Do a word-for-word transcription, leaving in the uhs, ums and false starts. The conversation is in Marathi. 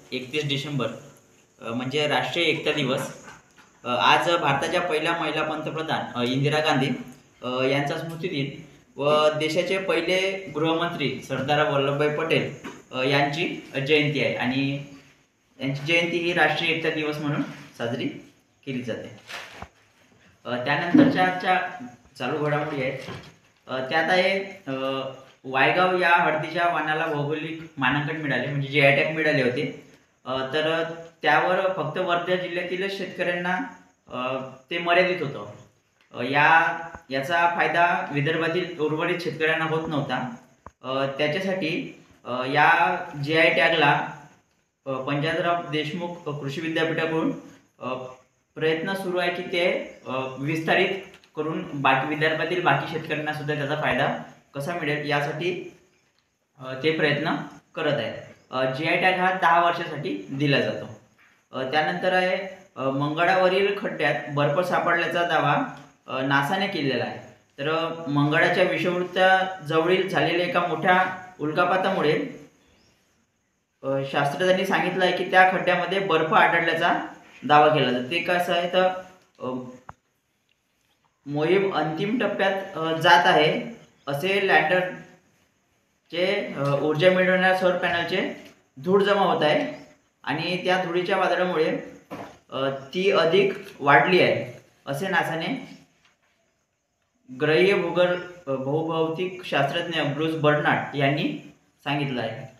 एकतीस डिसेंबर अ, म्हणजे राष्ट्रीय एकता दिवस. अ, आज भारताच्या पहिल्या महिला पंतप्रधान अ, इंदिरा गांधी अ, यांचा स्मृतिदिन व देशाचे पहिले गृहमंत्री सरदार वल्लभभाई पटेल अ, यांची जयंती आहे आणि यांची जयंती ही राष्ट्रीय एकता दिवस म्हणून साजरी केली जाते. अ, त्यानंतरच्या आजच्या चालू घडामोडी आहेत. अ, त्यात आहे अ, वायगाव या हळदीच्या वाणाला भौगोलिक मानांकन मिळाले, म्हणजे जे आय टॅग मिळाले होते. अ, तर त्यावर फक्त वर्धा जिल्ह्यातील शेतकऱ्यांना अ, ते मर्यादित होतं. अ, या याचा फायदा विदर्भातील उर्वरित शेतकऱ्यांना होत नव्हता. अ, त्याच्यासाठी अ, या जे आय टॅगला अ, पंजाबराव देशमुख कृषी विद्यापीठाकडून अ, प्रयत्न सुरू आहे की ते अ, विस्तारित करून बाकी विदर्भातील बाकी शेतकऱ्यांना सुद्धा त्याचा फायदा कसा मिळेल यासाठी अ, ते प्रयत्न करत आहेत. जी आय टॅग हा दहा वर्षासाठी दिला जातो. अ, त्यानंतर आहे अ, मंगळावरील खड्ड्यात बर्फ सापडल्याचा दावा अ, नासाने केलेला आहे. तर अ, मंगळाच्या विषुववृत्ताजवळील झालेल्या एका मोठ्या उल्कापातामुळे अ, शास्त्रज्ञांनी सांगितलं आहे की त्या खड्ड्यामध्ये बर्फ आढळल्याचा दावा केला जातो. ते कसं आहे तर अ, मोहीम अंतिम टप्प्यात अ, जात आहे असे लँडरचे अ, ऊर्जा मिळवणाऱ्या सौर पॅनलचे धूळ जमा होत आहे आणि त्या धुळीच्या वादळामुळे अ, ती अधिक वाढली आहे असे नासाने ग्रहीय भूगोल अ, भूभौतिक शास्त्रज्ञ ब्रूस बर्नार्ड यांनी सांगितलं आहे.